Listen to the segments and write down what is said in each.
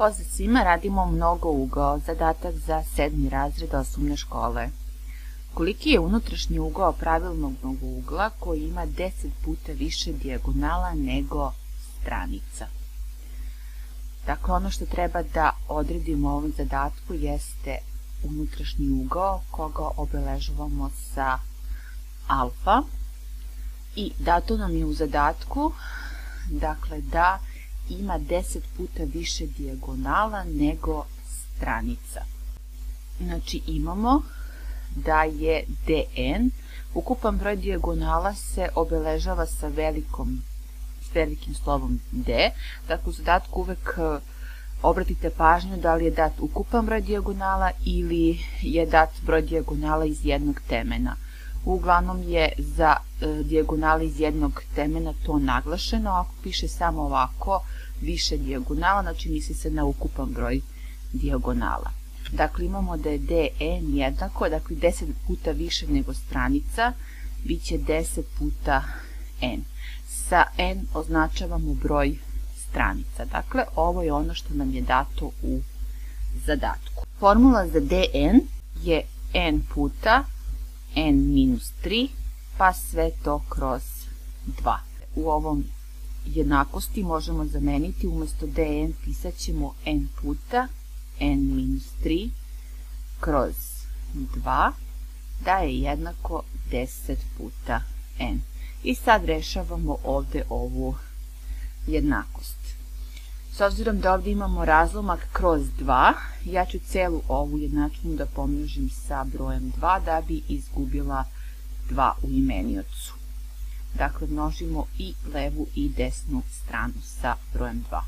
Pozdrav svima, radimo mnogougao, zadatak za 7. razred osnovne škole. Koliki je unutrašnji ugao pravilnog mnogougla koji ima 10 puta više dijagonala nego stranica? Dakle, ono što treba da odredimo u ovom zadatku jeste unutrašnji ugao koga obeležavamo sa alfa i dato nam je u zadatku, dakle, da ima 10 puta više dijagonala nego stranica. Znači imamo da je dn, ukupan broj dijagonala se obeležava sa velikim slovom D. Dakle, u zadatku uvek obratite pažnju da li je dat ukupan broj dijagonala ili je dat broj dijagonala iz jednog temena. Uglavnom je za dijagonale iz jednog temena to naglašeno, ako piše samo ovako više dijagonala, znači misli se na ukupan broj dijagonala. Dakle, imamo da je dn jednako, dakle 10 puta više nego stranica, bit će 10 puta n. Sa n označavamo broj stranica. Dakle, ovo je ono što nam je dato u zadatku. Formula za dn je n puta n minus 3, pa sve to kroz 2. U ovom jednakosti možemo zameniti, umesto dn pisat ćemo n puta n minus 3 kroz 2, da je jednako 10 puta n. I sad rešavamo ovde ovu jednakost. S obzirom da ovde imamo razlomak kroz 2, ja ću celu ovu jednačinu da pomnožim sa brojem 2 da bi izgubila 2 u imeniocu. Dakle, množimo i levu i desnu stranu sa brojem 2.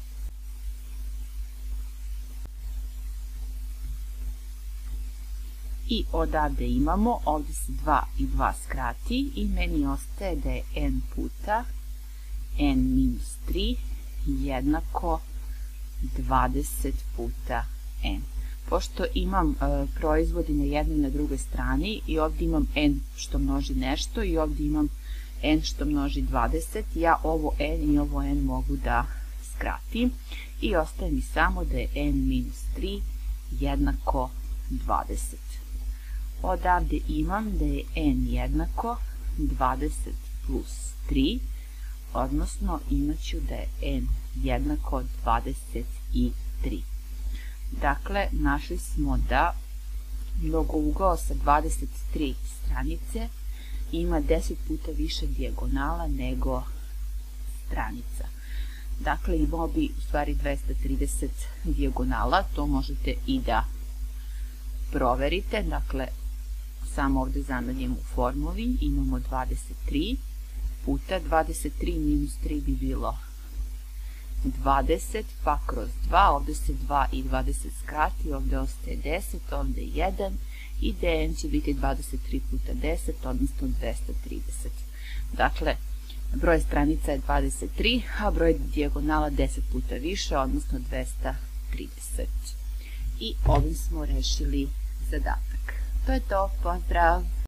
I odavde imamo, ovde se 2 i 2 skrati i meni ostaje da je n puta n minus 3 jednako 20 puta n. Pošto imam proizvodi na jednoj i na drugoj strani i ovdje imam n što množi nešto i ovdje imam n što množi 20, ja ovo n i ovo n mogu da skratim i ostaje mi samo da je n minus 3 jednako 20. Odavde imam da je n jednako 20 plus 3, odnosno imat ću da je n jednako 23. Dakle, našli smo da mnogougao sa 23 stranice ima 10 puta više dijagonala nego stranica. Dakle, imao bi u stvari 230 dijagonala, to možete i da proverite. Dakle, samo ovde zamenjamo u formuli, imamo 23 puta 23 minus 3 bi bilo 20, pa kroz 2, ovde se 2 i 20 skrati, ovde ostaje 10, ovde 1 i dn će biti 23 puta 10, odnosno 230. Dakle, broj stranica je 23, a broj dijagonala 10 puta više, odnosno 230. I ovim smo rešili zadatak. To je to, pozdrav!